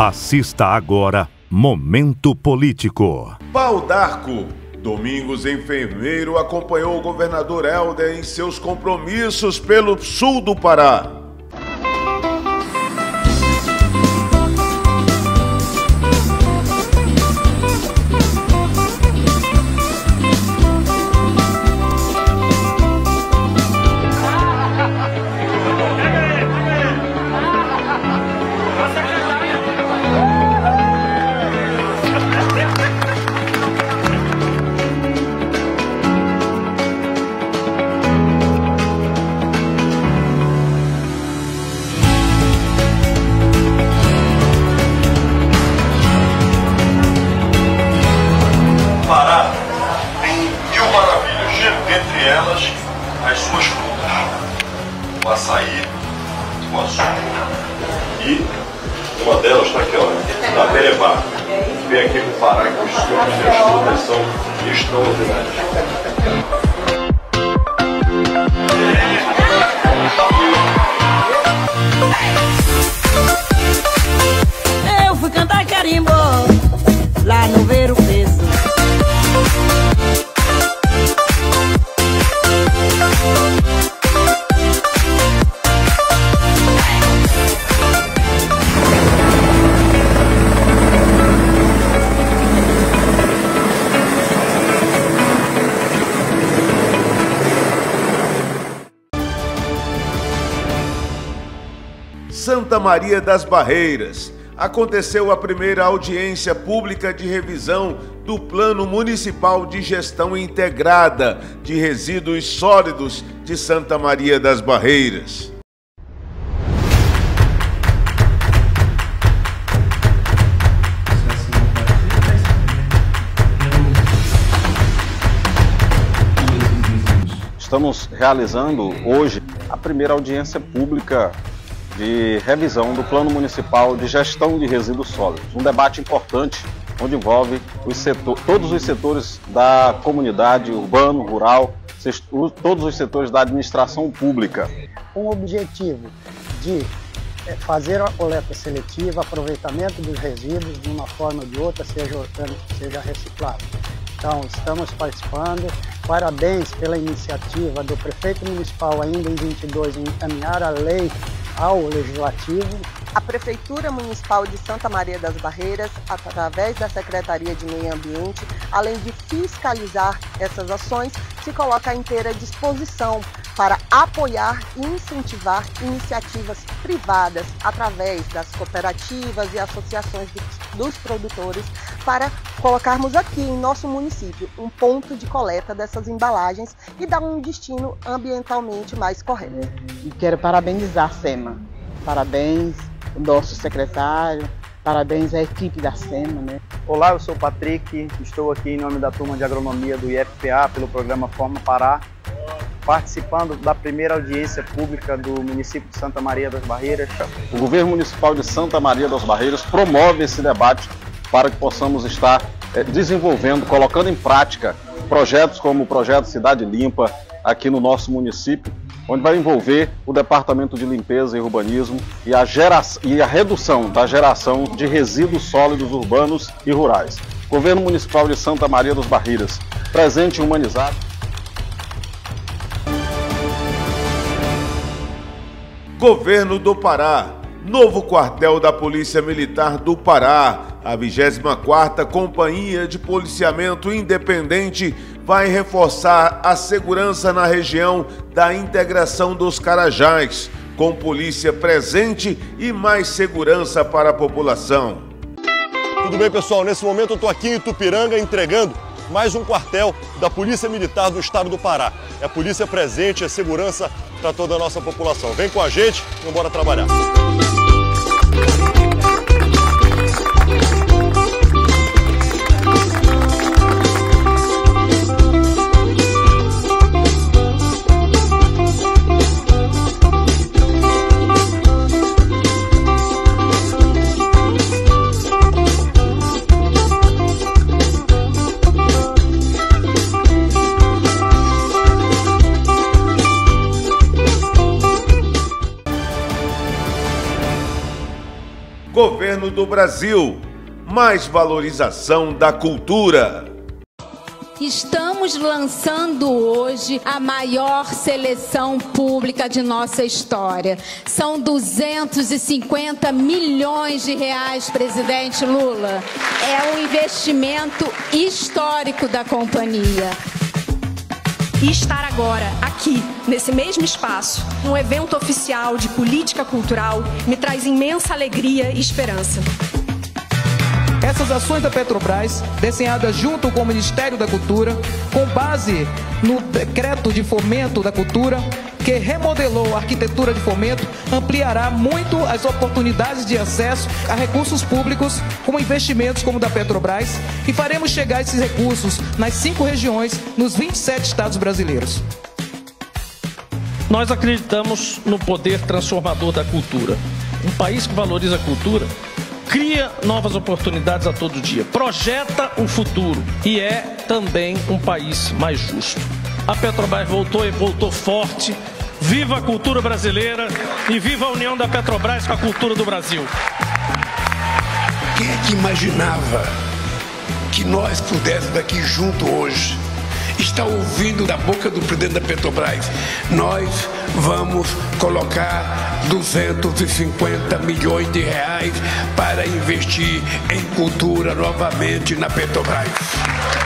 Assista agora Momento Político. Pau d'Arco. Domingos Enfermeiro acompanhou o governador Helder em seus compromissos pelo sul do Pará. Entre elas, as suas frutas, o açaí, o açúcar e uma delas está aqui, ó, da Pereba. Vem aqui no Pará que os sucos e as frutas são extraordinários. Eu fui cantar carimbo lá no Ver o Peso. Santa Maria das Barreiras. Aconteceu a primeira audiência pública de revisão do Plano Municipal de Gestão Integrada de Resíduos Sólidos de Santa Maria das Barreiras. Estamos realizando hoje a primeira audiência pública de revisão do Plano Municipal de Gestão de Resíduos Sólidos. Um debate importante, onde envolve todos os setores da comunidade, urbano, rural, todos os setores da administração pública. Com o objetivo de fazer a coleta seletiva, aproveitamento dos resíduos de uma forma ou de outra, seja orgânico, seja reciclado. Então, estamos participando. Parabéns pela iniciativa do prefeito municipal, ainda em 22, em encaminhar a lei ao Legislativo. A Prefeitura Municipal de Santa Maria das Barreiras, através da Secretaria de Meio Ambiente, além de fiscalizar essas ações, se coloca à inteira disposição para apoiar e incentivar iniciativas privadas através das cooperativas e associações dos produtores para colocarmos aqui em nosso município um ponto de coleta dessas embalagens e dar um destino ambientalmente mais correto. E quero parabenizar a SEMA, parabéns ao nosso secretário, parabéns à equipe da SEMA, né? Olá, eu sou o Patrick, estou aqui em nome da turma de agronomia do IFPA pelo programa Forma Pará, participando da primeira audiência pública do município de Santa Maria das Barreiras. O governo municipal de Santa Maria das Barreiras promove esse debate para que possamos estar desenvolvendo, colocando em prática projetos como o projeto Cidade Limpa aqui no nosso município, onde vai envolver o Departamento de Limpeza e Urbanismo e a redução da geração de resíduos sólidos urbanos e rurais. Governo Municipal de Santa Maria das Barreiras, presente e humanizado. Governo do Pará. Novo quartel da Polícia Militar do Pará. A 24ª Companhia de Policiamento Independente vai reforçar a segurança na região da integração dos Carajás, com polícia presente e mais segurança para a população. Tudo bem, pessoal? Nesse momento eu estou aqui em Itupiranga entregando mais um quartel da Polícia Militar do Estado do Pará. É a polícia presente, é segurança para toda a nossa população. Vem com a gente e vamos embora trabalhar. governo do Brasil. Mais valorização da cultura. Estamos lançando hoje a maior seleção pública de nossa história. São 250 milhões de reais, presidente Lula. É um investimento histórico da companhia. E estar agora, aqui, nesse mesmo espaço, num evento oficial de política cultural, me traz imensa alegria e esperança. Essas ações da Petrobras, desenhadas junto com o Ministério da Cultura, com base no decreto de fomento da cultura, que remodelou a arquitetura de fomento, ampliará muito as oportunidades de acesso a recursos públicos, como investimentos como o da Petrobras, e faremos chegar esses recursos nas 5 regiões, nos 27 estados brasileiros. Nós acreditamos no poder transformador da cultura. Um país que valoriza a cultura cria novas oportunidades a todo dia, projeta o futuro e é também um país mais justo. A Petrobras voltou e voltou forte. Viva a cultura brasileira e viva a união da Petrobras com a cultura do Brasil. Quem é que imaginava que nós pudéssemos aqui junto hoje estar ouvindo da boca do presidente da Petrobras? Nós vamos colocar 250 milhões de reais para investir em cultura novamente na Petrobras.